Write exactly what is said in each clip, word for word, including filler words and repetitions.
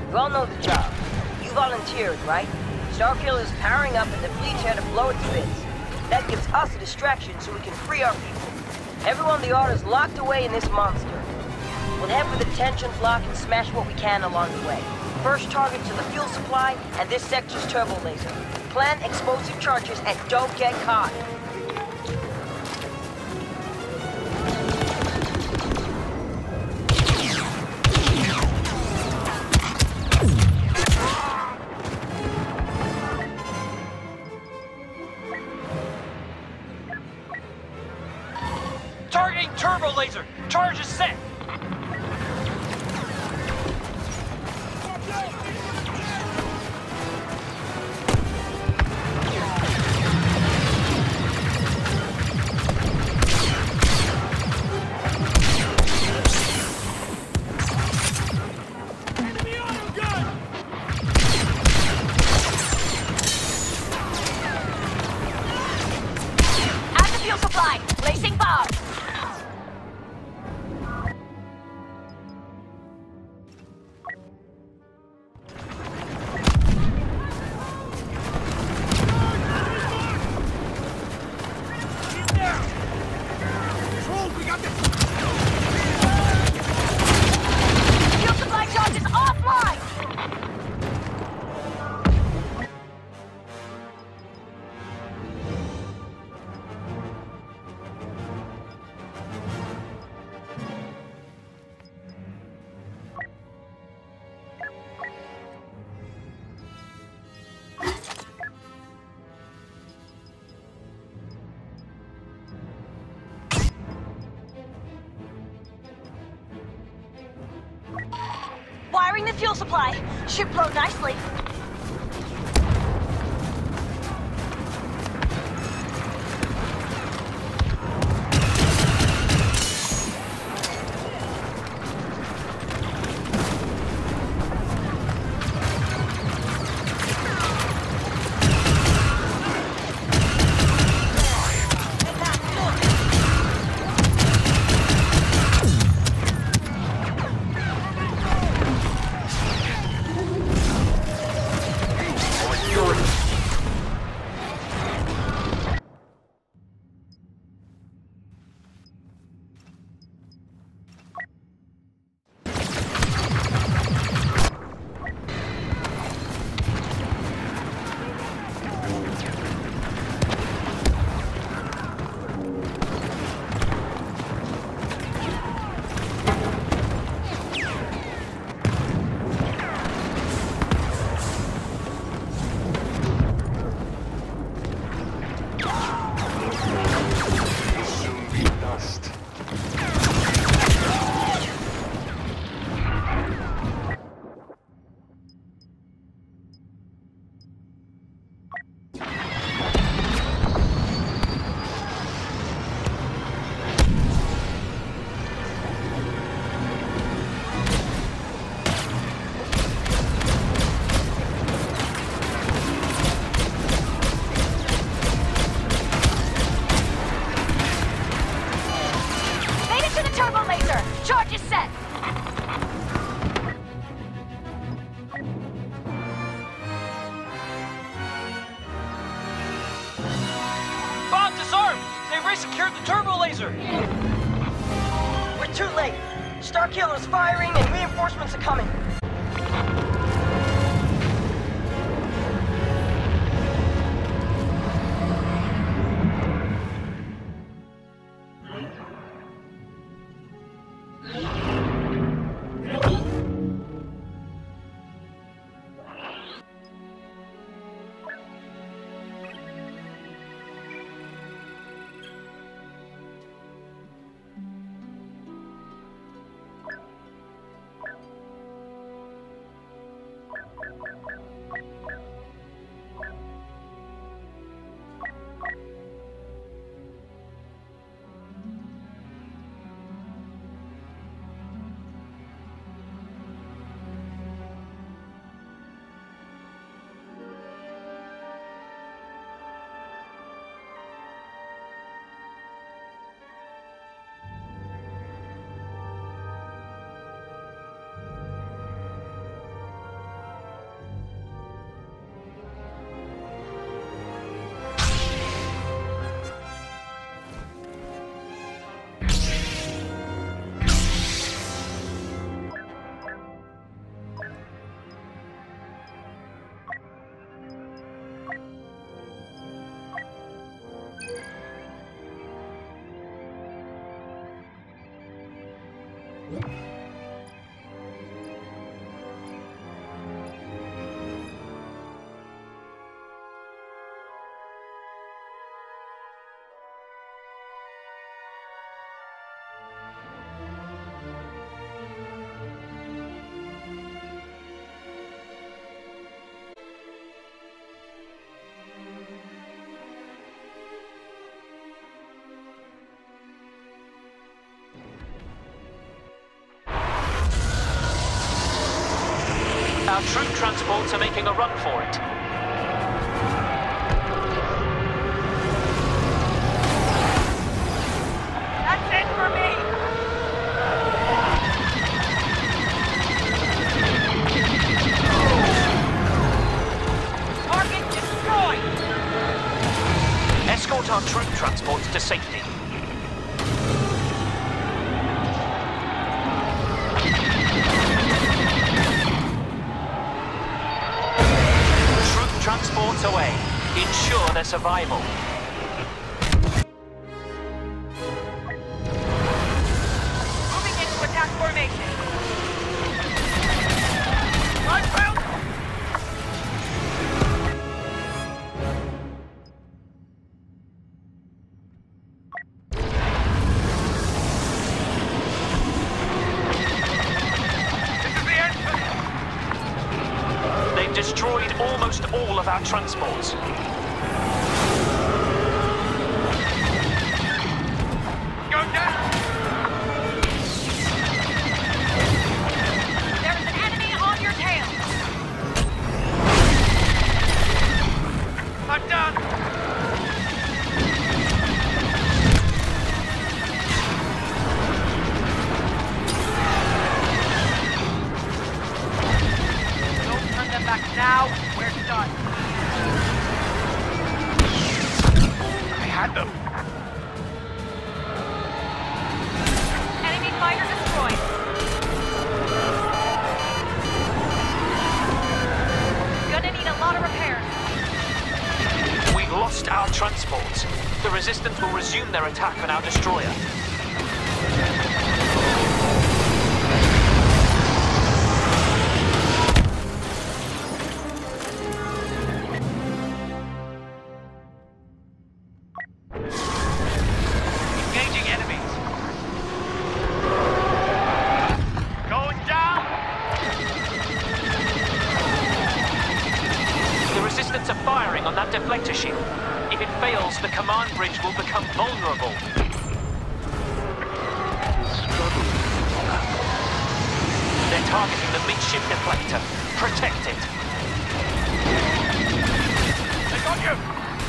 You all know the job. You volunteered, right? Starkiller's powering up and the fleet's here to blow its bits. That gives us a distraction so we can free our people. Everyone on the Order's locked away in this monster. We'll head for the detention block and smash what we can along the way. First target to the fuel supply and this sector's turbo laser. Plant explosive charges and don't get caught. Targeting turbo laser! Charge is set! Wiring the fuel supply. Should blow nicely. Charge is set! Bomb disarmed! They've resecured the turbo laser! We're too late. Starkiller's firing and reinforcements are coming. Our troop transports are making a run for it. That's it for me! Target destroyed! Escort our troop transports to safety. Transports away. Ensure their survival. Moving into attack formation. One round. This is the end. They've destroyed almost all of our transports. Go down. There is an enemy on your tail. I'm done. Don't turn them back now. We're done. I had them. Enemy fighter destroyed. Gonna need a lot of repairs. We've lost our transports. The Resistance will resume their attack on our destroyer. Engaging enemies. Going down. The Resistance are firing on that deflector shield. If it fails, the command bridge will become vulnerable. They're targeting the midship deflector. Protect it. They got you.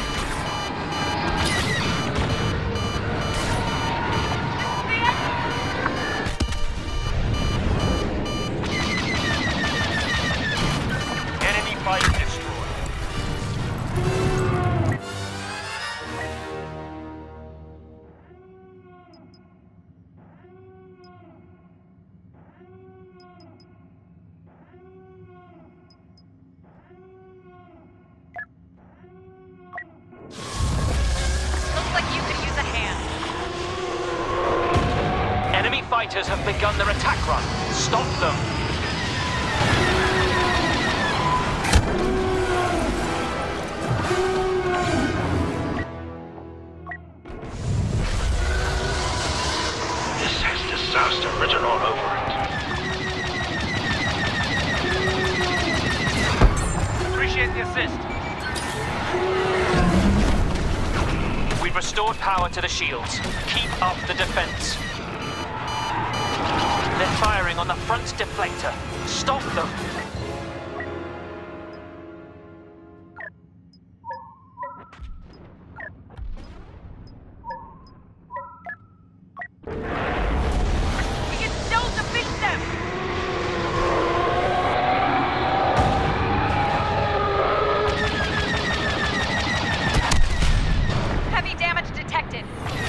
Enemy fighter destroyed. Looks like you could use a hand. Enemy fighters have begun their attack run. Stop them. This has disaster written all over it. Appreciate the assist. We've restored power to the shields. Keep up the defense. They're firing on the front deflector. Stop them. We can still defeat them. Heavy damage detected.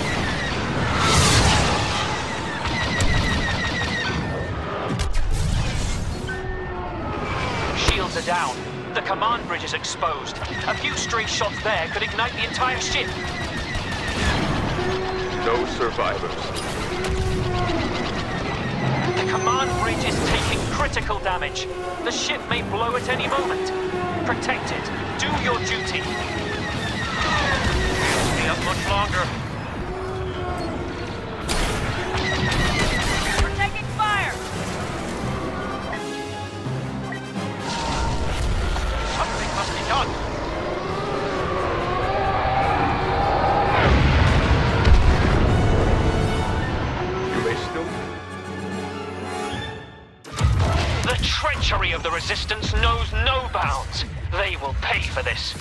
Shields are down. The command bridge is exposed. A few stray shots there could ignite the entire ship. No survivors. The command bridge is taking critical damage. The ship may blow at any moment. Protect it. Do your duty. We'll stay up much longer. We're taking fire! Something must be done. The treachery of the Resistance knows no bounds. They will pay for this.